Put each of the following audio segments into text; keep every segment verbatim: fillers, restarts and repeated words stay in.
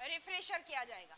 Refresher किया जाएगा।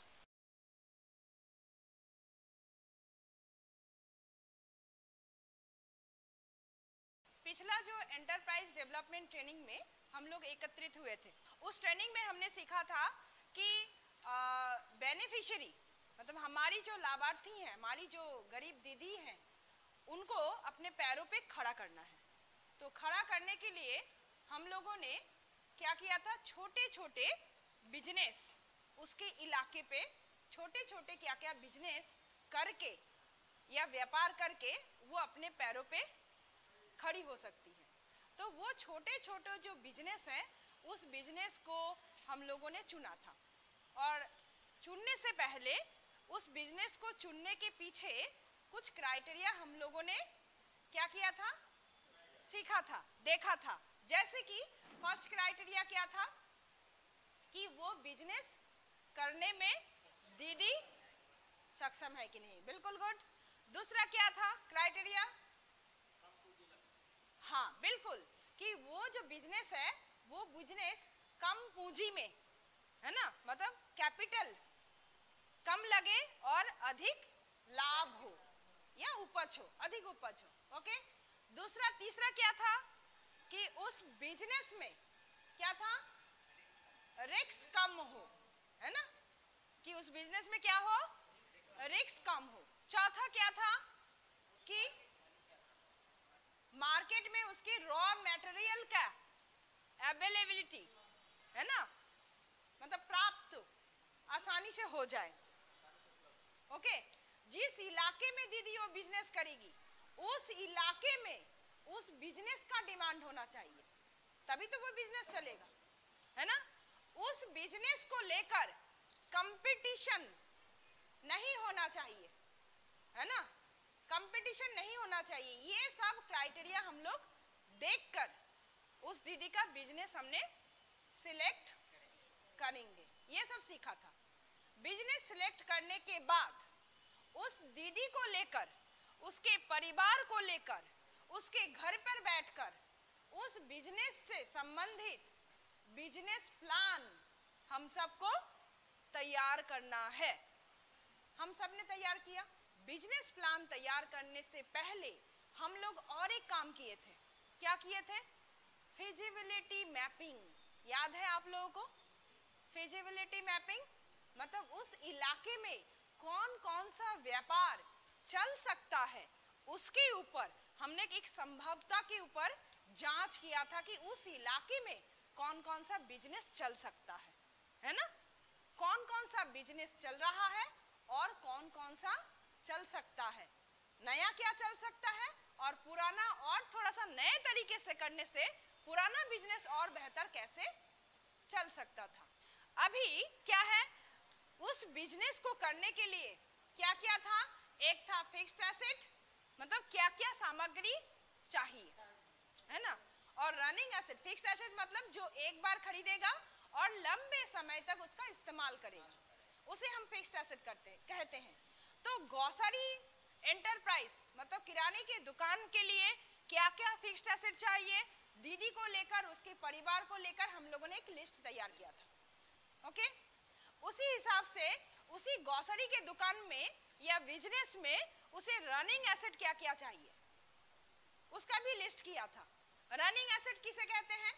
पिछला जो एंटरप्राइज डेवलपमेंट ट्रेनिंग में हम लोग एकत्रित हुए थे, उस ट्रेनिंग में हमने सीखा था कि बेनिफिशियरी मतलब हमारी जो लाभार्थी हैं, हमारी जो गरीब दीदी हैं, उनको अपने पैरों पे खड़ा करना है। तो खड़ा करने के लिए हम लोगों ने क्या किया था, छोटे छोटे बिजनेस उसके इलाके पे छोटे छोटे क्या क्या बिजनेस करके या व्यापार करके वो अपने पैरों पे खड़ी हो सकती है। तो वो छोटे छोटे जो बिजनेस हैं उस बिजनेस को हम लोगों ने चुना था, और चुनने से पहले उस बिजनेस को चुनने के पीछे कुछ क्राइटेरिया हम लोगों ने क्या किया था, सीखा था, देखा था। जैसे कि फर्स्ट क्राइटेरिया क्या था कि वो बिजनेस करने में दीदी सक्षम है कि नहीं, बिल्कुल गुड। दूसरा क्या था क्राइटेरिया, हाँ बिल्कुल, कि वो जो बिजनेस है वो बिजनेस कम पूंजी में है ना, मतलब कैपिटल कम लगे और अधिक लाभ हो या उपज हो, अधिक उपज हो। ओके। दूसरा तीसरा क्या था कि उस बिजनेस में क्या था, रिस्क कम हो, है ना, कि उस बिजनेस में क्या हो, रिस्क कम हो। चौथा क्या था कि मार्केट में उसकी रॉ मटेरियल का अवेलेबिलिटी है ना, मतलब प्राप्त आसानी से हो जाए। ओके। जिस इलाके में दीदी वो बिजनेस करेगी उस इलाके में उस बिजनेस का डिमांड होना चाहिए, तभी तो वो बिजनेस चलेगा, है ना। उस बिजनेस को लेकर कंपटीशन नहीं होना चाहिए, है ना, कंपटीशन नहीं होना चाहिए। ये सब क्राइटेरिया हम लोग देखकर उस दीदी का बिजनेस हमने सिलेक्ट करेंगे, ये सब सीखा था। बिजनेस सिलेक्ट करने के बाद उस दीदी को लेकर, उसके परिवार को लेकर, उसके घर पर बैठकर उस बिजनेस से संबंधित बिजनेस प्लान हम सबको तैयार करना है। हम सब ने तैयार किया। बिजनेस प्लान तैयार करने से पहले हम लोग और एक काम किए थे। क्या किए थे, फिजिबिलिटी मैपिंग, याद है आप लोगों को। फिजिबिलिटी मैपिंग मतलब उस इलाके में कौन कौन सा व्यापार चल सकता है, उसके ऊपर हमने एक संभवता के ऊपर जांच किया था कि उस इलाके में कौन कौन सा बिजनेस चल सकता है, है ना, कौन कौन सा बिजनेस चल रहा है और कौन कौन सा चल सकता है, नया क्या चल सकता है और पुराना और थोड़ा सा नए तरीके से करने से पुराना बिजनेस और बेहतर कैसे चल सकता था। अभी क्या है, उस बिजनेस को करने के लिए क्या क्या था, एक था फिक्स्ड एसेट, मतलब क्या क्या सामग्री चाहिए, है ना, और रनिंग एसेट। फिक्स्ड एसेट मतलब जो एक बार खरीदेगा और लंबे समय तक उसका इस्तेमाल करेगा, उसे हम फिक्स्ड एसेट करते कहते हैं। तो ग्रोसरी एंटरप्राइज मतलब किराने की दुकान के लिए क्या क्या फिक्स्ड एसेट चाहिए, दीदी को लेकर, उसके परिवार को लेकर हम लोगों ने एक लिस्ट तैयार किया था। ओके। उसी हिसाब से उसी ग्रोसरी के दुकान में या बिजनेस में उसे रनिंग एसेट क्या क्या चाहिए उसका भी लिस्ट किया था। रनिंग एसेट किसे कहते हैं,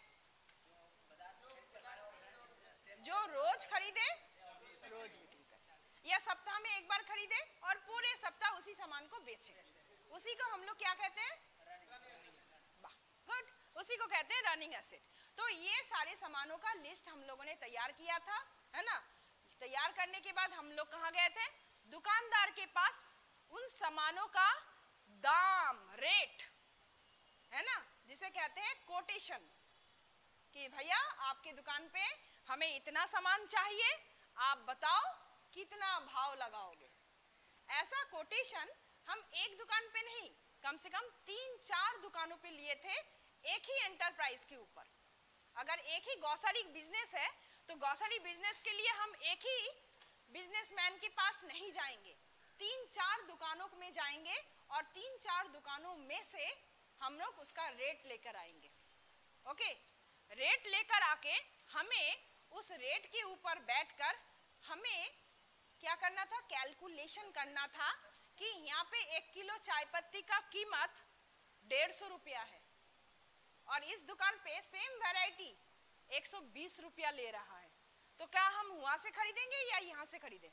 जो रोज खरीदे रोज बिक्री करे, या सप्ताह में एक बार खरीदे और पूरे सप्ताह उसी सामान को बेचे, उसी को हम लोग क्या कहते हैं, वाह गुड, उसी को कहते हैं रनिंग एसेट। तो ये सारे सामानों का लिस्ट हम लोगों ने तैयार किया था, है ना। तैयार करने के बाद हम लोग कहाँ गए थे, दुकानदार के पास उन सामानों का दाम, रेट, है ना, जिसे कहते हैं कोटेशन, कि भैया आपके दुकान पे हमें इतना सामान चाहिए, आप बताओ कितना भाव लगाओगे। ऐसा कोटेशन हम एक दुकान पे नहीं, कम से कम तीन चार दुकानों पे लिए थे एक ही एंटरप्राइज के ऊपर। अगर एक ही ग्रोसरी बिजनेस है तो ग्रोसरी बिजनेस के लिए हम एक ही बिजनेसमैन के पास नहीं जाएंगे, तीन चार दुकानों में जाएंगे और तीन चार दुकानों में से हम लोग उसका रेट लेकर आएंगे। ओके। रेट लेकर आके हमें उस रेट के ऊपर बैठकर हमें क्या करना था, कैलकुलेशन करना था कि यहाँ पे एक किलो चाय पत्ती का कीमत डेढ़ सौ रुपया है और इस दुकान पे सेम वैरायटी एक सौ बीस रुपया ले रहा है, तो क्या हम वहां से खरीदेंगे या यहाँ से खरीदें?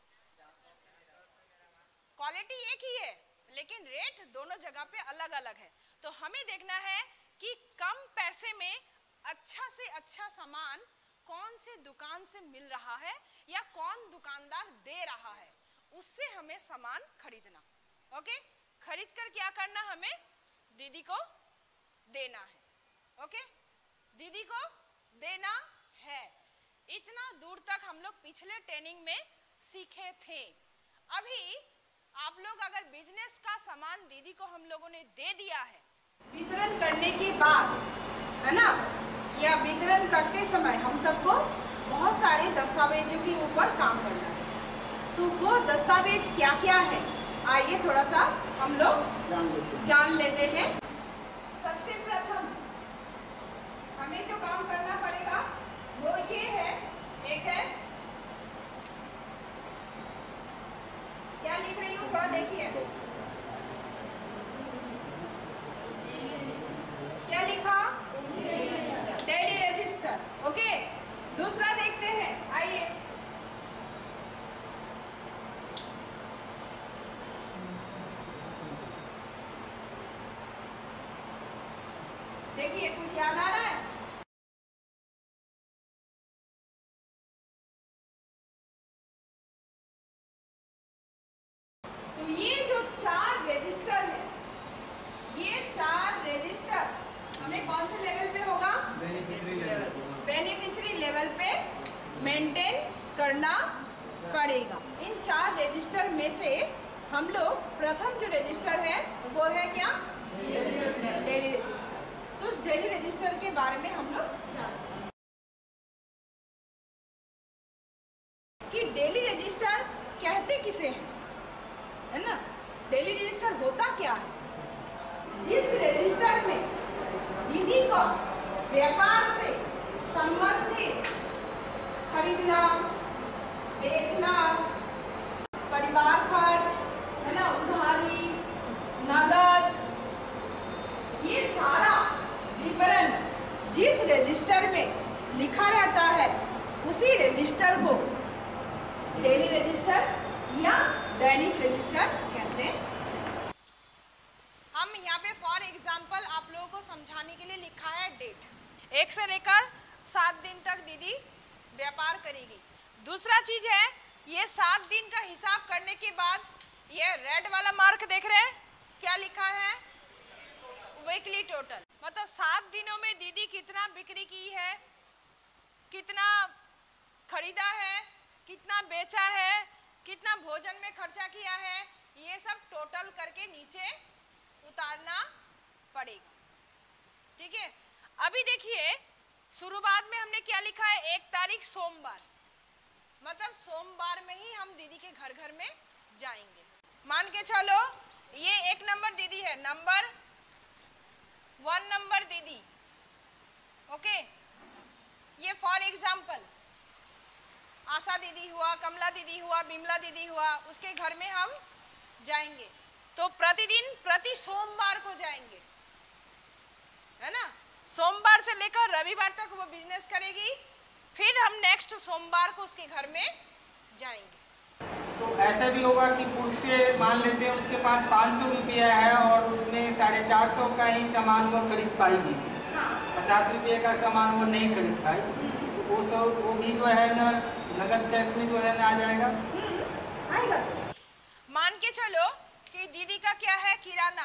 क्वालिटी एक ही है लेकिन रेट दोनों जगह पे अलग अलग है, तो हमें देखना है कि कम पैसे में अच्छा से अच्छा सामान कौन से दुकान से मिल रहा है या कौन दुकानदार दे रहा है, उससे हमें सामान खरीदना। ओके, खरीद कर क्या करना, हमें दीदी को देना है। ओके, दीदी को देना है। इतना दूर तक हम लोग पिछले ट्रेनिंग में सीखे थे। अभी आप लोग अगर बिजनेस का सामान दीदी को हम लोगों ने दे दिया है, वितरण करने के बाद, है ना, या वितरण करते समय हम सबको बहुत सारे दस्तावेजों के ऊपर काम करना है, तो वो दस्तावेज क्या क्या है आइए थोड़ा सा हम लोग जान लेते जान लेते हैं। सबसे प्रथम हमें जो काम करना पड़ेगा वो ये है, एक है, क्या लिख रही हूँ थोड़ा देखिए, क्या लिखा, डेली रजिस्टर। ओके, दूसरा देखते हैं, आइए, देखिए कुछ याद आ रहा है? तो ये जो चार रजिस्टर है, ये चार रजिस्टर हमें कौन से लेवल पे होगा, बेनिफिशियरी लेवल पे मेंटेन करना पड़ेगा। इन चार रजिस्टर में से हम लोग प्रथम जो रजिस्टर है वो है क्या, डेली रजिस्टर। तो उस डेली रजिस्टर के बारे में हम लोग जानते हैं कि डेली रजिस्टर कहते किसे हैं, है ना, डेली रजिस्टर होता क्या है। जिस रजिस्टर में दीदी को व्यापार से संबंधित खरीदना, बेचना, परिवार खर्च, है ना, उधारी, नगद, ये सारा विवरण जिस रजिस्टर में लिखा रहता है उसी रजिस्टर को डेली रजिस्टर या दैनिक रजिस्टर कहते हैं। हम यहाँ पे फॉर एग्जाम्पल आप लोगों को समझाने के लिए लिखा है डेट, एक से लेकर सात दिन तक दीदी व्यापार करेगी। दूसरा चीज है, ये सात दिन का हिसाब करने के बाद ये रेड वाला मार्क देख रहे हैं, क्या लिखा है, वीकली टोटल, मतलब सात दिनों में दीदी कितना बिक्री की है, कितना खरीदा है, कितना बेचा है, कितना भोजन में खर्चा किया है, ये सब टोटल करके नीचे उतारना पड़ेगा। ठीक है, अभी देखिए शुरुआत में हमने क्या लिखा है, एक तारीख सोमवार, मतलब सोमवार में ही हम दीदी के घर घर में जाएंगे। मान के चलो ये एक नंबर दीदी है, नंबर वन नंबर दीदी। ओके, ये फॉर एग्जाम्पल आशा दीदी हुआ, कमला दीदी हुआ, बिमला दीदी हुआ, उसके घर में हम जाएंगे। तो प्रतिदिन प्रति सोमवार को जाएंगे, है ना, सोमवार से लेकर रविवार तक वो बिजनेस करेगी, फिर हम नेक्स्ट सोमवार को उसके घर में जाएंगे। तो ऐसा भी होगा कि पुरुष से मान लेते हैं उसके पास पाँच सौ रुपया है और उसमें साढ़े चार सौ का ही सामान वो खरीद पाएगी, पचास रुपये का सामान वो नहीं खरीद पाई, तो वो सब वो भी जो है ना नगद कैश में जो है ना आ जाएगा, आएगा। मान के चलो कि दीदी का क्या है, किराना,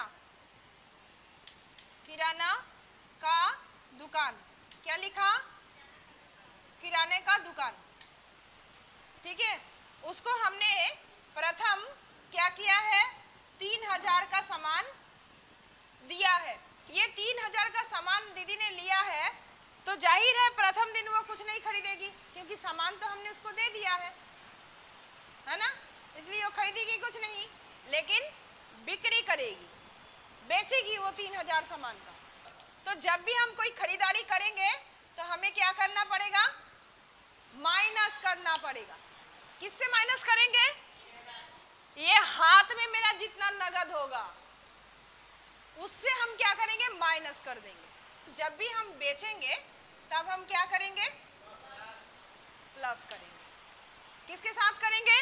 किराना का दुकान, क्या लिखा, किराने का दुकान। ठीक है, उसको हमने प्रथम क्या किया है, तीन हजार का सामान दिया है। ये तीन हजार का सामान दीदी ने लिया है, तो जाहिर है प्रथम दिन वो कुछ नहीं खरीदेगी क्योंकि सामान तो हमने उसको दे दिया है, है ना, इसलिए वो खरीदेगी कुछ नहीं, लेकिन बिक्री करेगी, बेचेगी वो तीन हजार सामान का। तो जब भी हम कोई खरीदारी करेंगे तो हमें क्या करना पड़ेगा, माइनस करना पड़ेगा। किससे माइनस करेंगे? ये हाथ में मेरा जितना नगद होगा उससे हम क्या करेंगे? माइनस कर देंगे। जब भी हम बेचेंगे तब हम क्या करेंगे? प्लस करेंगे। किसके साथ करेंगे?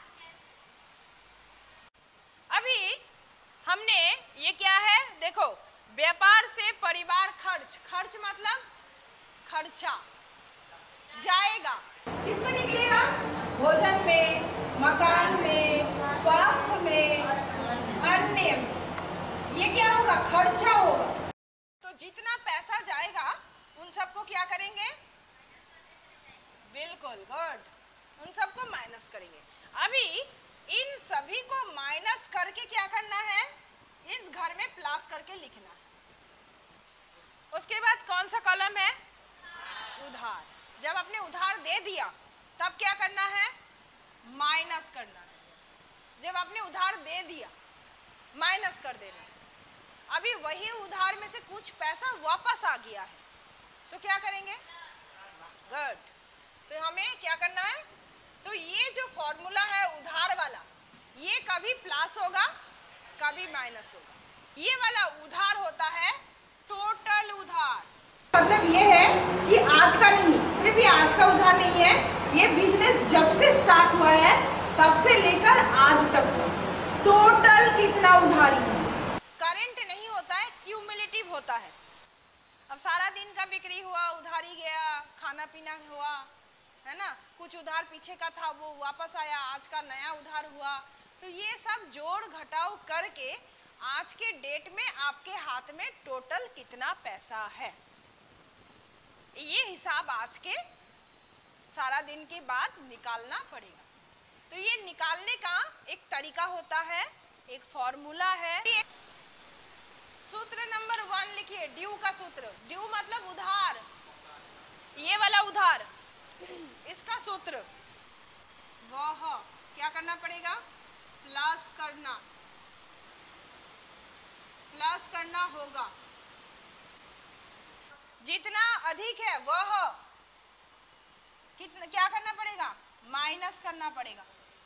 अभी हमने ये क्या है, देखो, व्यापार से परिवार खर्च, खर्च मतलब खर्चा जाएगा, किसमें निकलेगा? भोजन में, मकान में, स्वास्थ्य में, अन्य में। ये क्या होगा? खर्चा होगा। तो जितना पैसा जाएगा उन सबको क्या करेंगे? बिल्कुल गुड, उन सबको माइनस करेंगे। अभी इन सभी को माइनस करके क्या करना है? इस घर में प्लस करके लिखना है। उसके बाद कौन सा कॉलम है? उधार। जब आपने उधार दे दिया तब क्या करना है? माइनस करना है। जब आपने उधार दे दिया माइनस कर देना है। अभी वही उधार में से कुछ पैसा वापस आ गया है तो क्या करेंगे? गुड। तो हमें क्या करना है? तो ये जो फॉर्मूला है उधार वाला, ये कभी प्लस होगा कभी माइनस होगा। ये वाला उधार होता है टोटल उधार। मतलब ये है कि आज का नहीं, सिर्फ ये आज का उधार नहीं है, ये बिजनेस जब से स्टार्ट हुआ है तब से लेकर आज तक टोटल कितना उधारी है। करंट नहीं होता है, क्यूमुलेटिव होता है। अब सारा दिन का बिक्री हुआ, उधारी गया, खाना पीना हुआ, है ना, कुछ उधार पीछे का था वो वापस आया, आज का नया उधार हुआ। तो ये सब जोड़ घटाव करके आज के डेट में आपके हाथ में टोटल कितना पैसा है, ये हिसाब आज के सारा दिन के बाद निकालना पड़ेगा। तो ये निकालने का एक तरीका होता है, एक फॉर्मूला है। सूत्र नंबर वन लिखिए, ड्यू का सूत्र। ड्यू मतलब उधार, ये वाला उधार, इसका सूत्र वह क्या करना पड़ेगा? प्लस करना, प्लस करना होगा। जितना अधिक है वह कितना क्या करना पड़ेगा? माइनस करना पड़ेगा।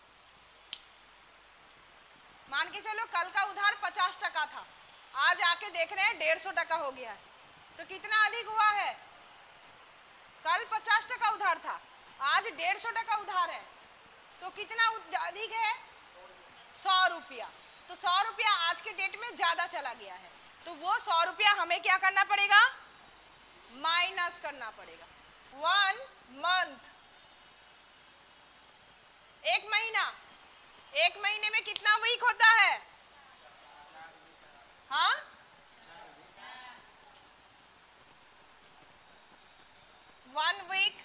मान के चलो कल का उधार पचास टका था, आज आके देख रहे हैं डेढ़ सौ टका हो गया है, तो कितना अधिक हुआ है? कल पचास टका उधार था, आज डेढ़ सौ टका उधार है, तो कितना अधिक है? सौ रुपया। तो सौ रुपया आज के डेट में ज्यादा चला गया है, तो वो सौ रुपया हमें क्या करना पड़ेगा? माइनस करना पड़ेगा। वन मंथ, एक महीना, एक महीने में कितना वीक होता है? हाँ, one week,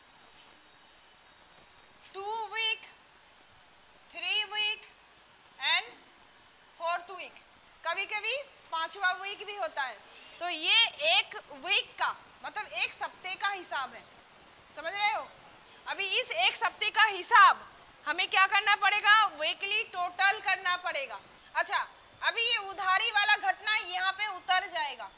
two week, three week and fourth week, कभी कभी पांचवा वीक भी होता है। तो ये एक वीक का मतलब एक सप्ताह का हिसाब है, समझ रहे हो? अभी इस एक सप्ताह का हिसाब हमें क्या करना पड़ेगा? वीकली टोटल करना पड़ेगा। अच्छा, अभी ये उधारी वाला घटना यहाँ पे उतर जाएगा,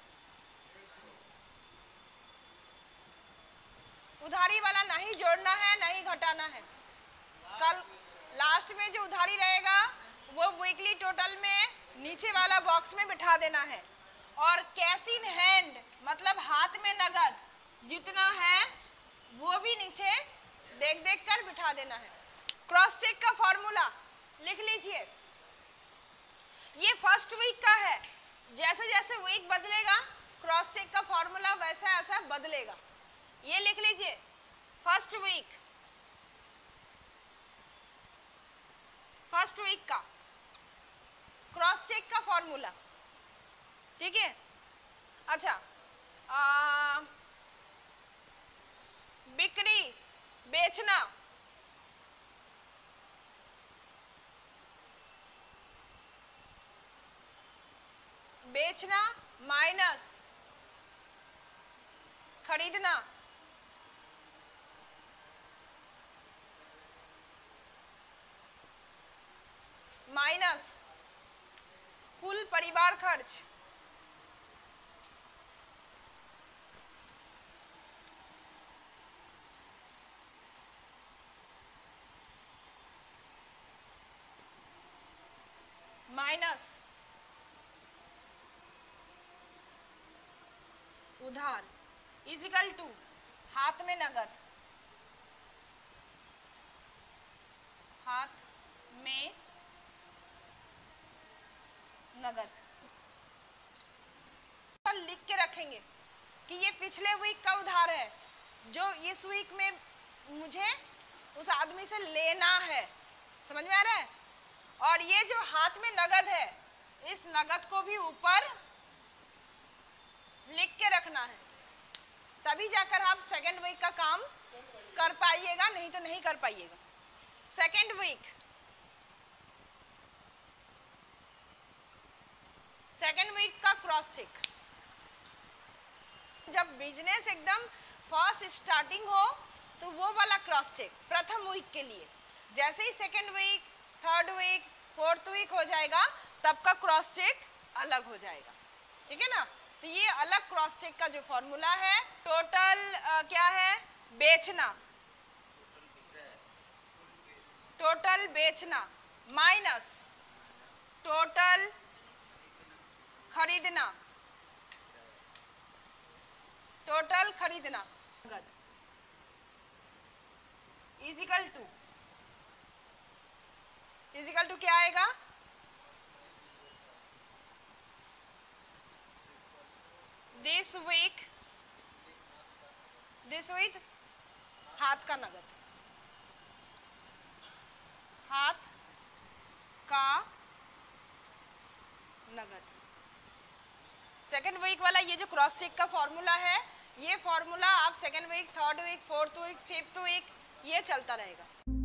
उधारी वाला नहीं जोड़ना है नहीं घटाना है। कल लास्ट में जो उधारी रहेगा वो वीकली टोटल में नीचे वाला बॉक्स में बिठा देना है, और कैश इन हैंड मतलब हाथ में नगद जितना है वो भी नीचे देख देख कर बिठा देना है। क्रॉस चेक का फॉर्मूला लिख लीजिए, ये फर्स्ट वीक का है, जैसे जैसे वीक बदलेगा क्रॉस चेक का फॉर्मूला वैसा ऐसा बदलेगा। ये लिख लीजिए, फर्स्ट वीक, फर्स्ट वीक का क्रॉस चेक का फॉर्मूला, ठीक है? अच्छा, आ, बिक्री बेचना, बेचना माइनस खरीदना, माइनस कुल परिवार खर्च, उधार इजिकल टू हाथ में नगद, हाथ में नगद। लिख के रखेंगे कि ये पिछले वीक का उधार है जो इस वीक में मुझे उस आदमी से लेना है। समझ में आ रहा है? और ये जो हाथ में नगद है, इस नगद को भी ऊपर लिख के रखना है, तभी जाकर आप सेकेंड वीक का काम कर पाइएगा, नहीं तो नहीं कर पाइएगा। सेकेंड वीक, सेकेंड वीक का क्रॉस चेक। जब बिजनेस एकदम फर्स्ट स्टार्टिंग हो तो वो वाला क्रॉस चेक प्रथम वीक के लिए। जैसे ही second week, third week, fourth week हो जाएगा तब का क्रॉस चेक अलग हो जाएगा। ठीक है ना? तो ये अलग क्रॉस चेक का जो फॉर्मूला है, टोटल आ, क्या है? बेचना, टोटल बेचना माइनस टोटल खरीदना, टोटल खरीदना नगद इजिकल टू, इजिकल टू क्या आएगा? दिस वीक, दिस वीक हाथ का नगद, हाथ का नगद। सेकेंड वीक वाला ये जो क्रॉस चेक का फॉर्मूला है, ये फॉर्मूला आप second week, third week, fourth week, fifth week ये चलता रहेगा।